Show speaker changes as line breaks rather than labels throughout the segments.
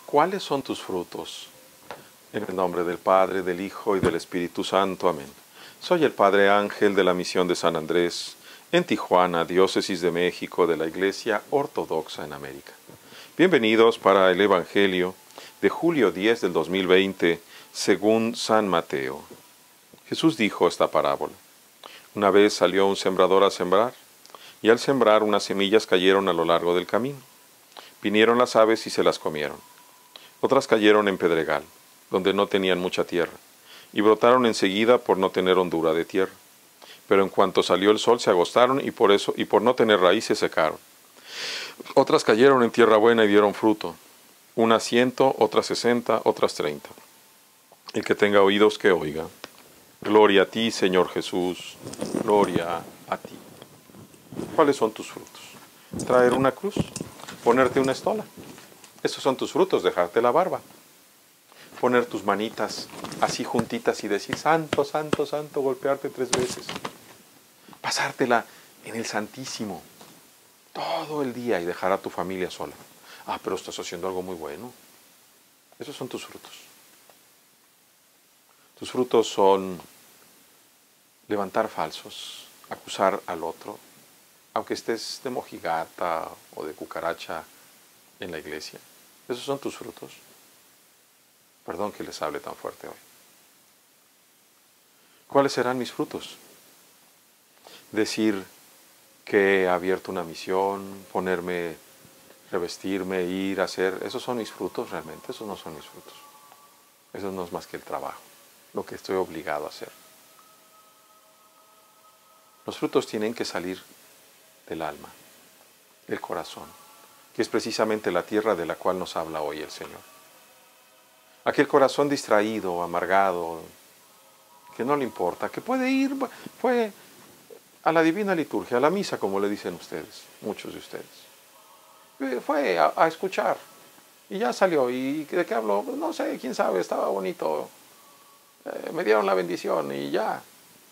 ¿Cuáles son tus frutos? En el nombre del Padre, del Hijo y del Espíritu Santo. Amén. Soy el Padre Ángel de la Misión de San Andrés, en Tijuana, Diócesis de México, de la Iglesia Ortodoxa en América. Bienvenidos para el Evangelio de julio 10 del 2020, según San Mateo. Jesús dijo esta parábola. Una vez salió un sembrador a sembrar, y al sembrar unas semillas cayeron a lo largo del camino. Vinieron las aves y se las comieron. Otras cayeron en pedregal, donde no tenían mucha tierra, y brotaron enseguida por no tener hondura de tierra. Pero en cuanto salió el sol se agostaron y por no tener raíz se secaron. Otras cayeron en tierra buena y dieron fruto, unas 100, otras 60, otras 30. El que tenga oídos que oiga. Gloria a ti, Señor Jesús, gloria a ti. ¿Cuáles son tus frutos? Traer una cruz, ponerte una estola. Esos son tus frutos, dejarte la barba. Poner tus manitas así juntitas y decir, santo, santo, santo, golpearte 3 veces. Pasártela en el Santísimo todo el día y dejar a tu familia sola. Ah, pero estás haciendo algo muy bueno. Esos son tus frutos. Tus frutos son levantar falsos, acusar al otro, aunque estés de mojigata o de cucaracha en la iglesia. Esos son tus frutos. Perdón que les hable tan fuerte hoy. ¿Cuáles serán mis frutos? Decir que he abierto una misión, ponerme, revestirme, ir a hacer. ¿Esos son mis frutos realmente? Esos no son mis frutos. Eso no es más que el trabajo, lo que estoy obligado a hacer. Los frutos tienen que salir del alma, del corazón, que es precisamente la tierra de la cual nos habla hoy el Señor. Aquel corazón distraído, amargado, que no le importa, que puede ir, fue a la divina liturgia, a la misa, como le dicen ustedes, muchos de ustedes. Fue a escuchar y ya salió. ¿Y de qué habló? Pues no sé, quién sabe, estaba bonito. Me dieron la bendición y ya.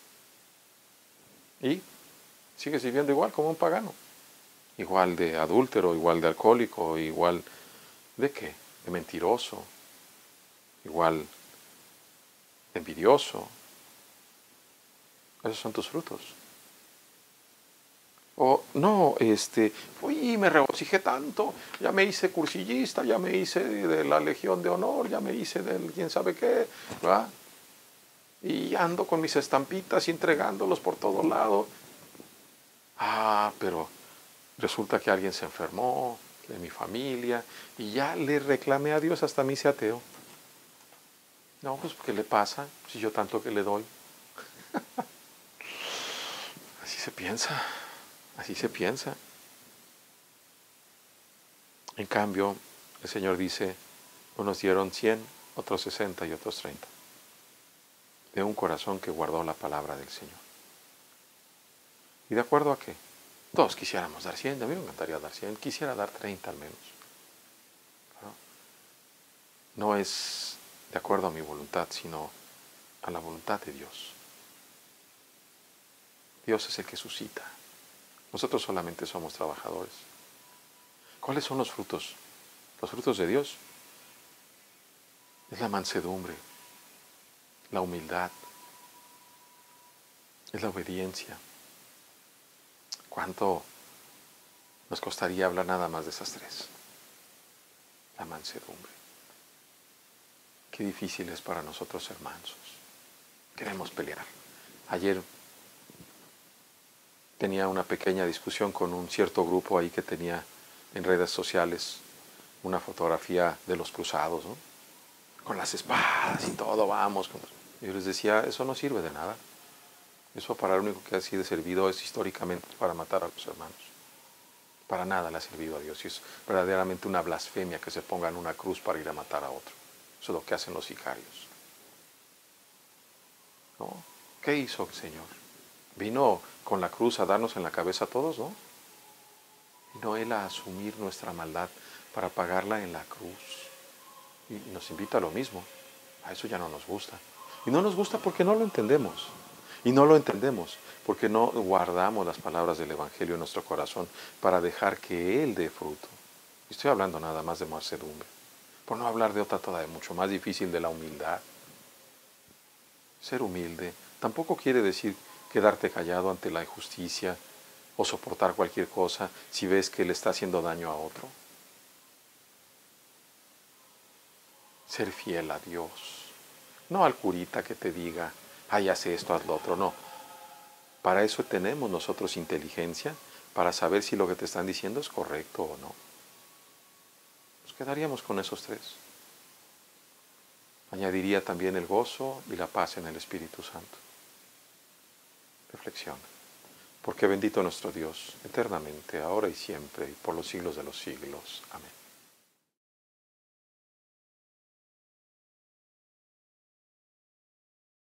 Y sigue viviendo igual como un pagano. Igual de adúltero, igual de alcohólico, igual de ¿qué? De mentiroso, igual de envidioso. Esos son tus frutos. O no, uy, me regocijé tanto, ya me hice cursillista, ya me hice de la Legión de Honor, ya me hice del quién sabe qué, ¿verdad? Y ando con mis estampitas y entregándolos por todo lado. Ah, pero resulta que alguien se enfermó, de mi familia, y ya le reclamé a Dios, hasta me hice ateo. No, pues ¿qué le pasa si yo tanto que le doy? Así se piensa, así se piensa. En cambio, el Señor dice, unos dieron 100, otros 60 y otros 30. De un corazón que guardó la palabra del Señor. ¿Y de acuerdo a qué? Todos quisiéramos dar 100, a mí me encantaría dar 100, quisiera dar 30 al menos. No es de acuerdo a mi voluntad, sino a la voluntad de Dios. Dios es el que suscita. Nosotros solamente somos trabajadores. ¿Cuáles son los frutos? Los frutos de Dios es la mansedumbre, la humildad, es la obediencia. ¿Cuánto nos costaría hablar nada más de esas 3? La mansedumbre. Qué difícil es para nosotros ser mansos. Queremos pelear. Ayer tenía una pequeña discusión con un cierto grupo ahí que tenía en redes sociales una fotografía de los cruzados, ¿no? Con las espadas y todo, vamos. Yo les decía, eso no sirve de nada. Eso para lo único que ha sido servido es históricamente para matar a los hermanos. Para nada le ha servido a Dios. Y es verdaderamente una blasfemia que se ponga en una cruz para ir a matar a otro. Eso es lo que hacen los sicarios. ¿No? ¿Qué hizo el Señor? Vino con la cruz a darnos en la cabeza a todos, ¿no? Vino Él a asumir nuestra maldad para pagarla en la cruz. Y nos invita a lo mismo. A eso ya no nos gusta. Y no nos gusta porque no lo entendemos. Y no lo entendemos porque no guardamos las palabras del Evangelio en nuestro corazón para dejar que Él dé fruto. Y estoy hablando nada más de mansedumbre. Por no hablar de otra todavía mucho más difícil, de la humildad. Ser humilde tampoco quiere decir quedarte callado ante la injusticia o soportar cualquier cosa si ves que le está haciendo daño a otro. Ser fiel a Dios, no al curita que te diga, ay, haz esto, haz lo otro, no. Para eso tenemos nosotros inteligencia, para saber si lo que te están diciendo es correcto o no. Nos quedaríamos con esos tres. Añadiría también el gozo y la paz en el Espíritu Santo. Reflexiona. Porque bendito nuestro Dios, eternamente, ahora y siempre, y por los siglos de los siglos. Amén.